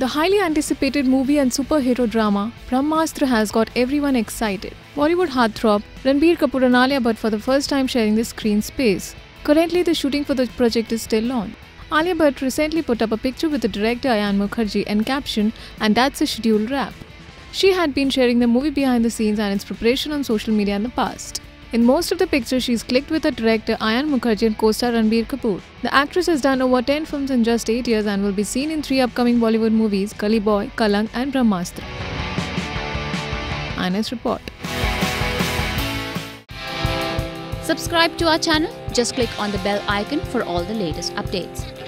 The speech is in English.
The highly anticipated movie and superhero drama Brahmastra has got everyone excited. Bollywood heartthrob Ranbir Kapoor and Alia Bhatt for the first time sharing the screen space. Currently, the shooting for the project is still on. Alia Bhatt recently put up a picture with the director Ayan Mukherjee and captioned, "And that's a scheduled wrap." She had been sharing the movie behind the scenes and its preparation on social media in the past. In most of the pictures, she's clicked with her director Ayan Mukherjee and co-star Ranbir Kapoor. The actress has done over 10 films in just 8 years and will be seen in 3 upcoming Bollywood movies, Gully Boy, Kalank and Brahmastra. INS report. Subscribe to our channel. Just click on the bell icon for all the latest updates.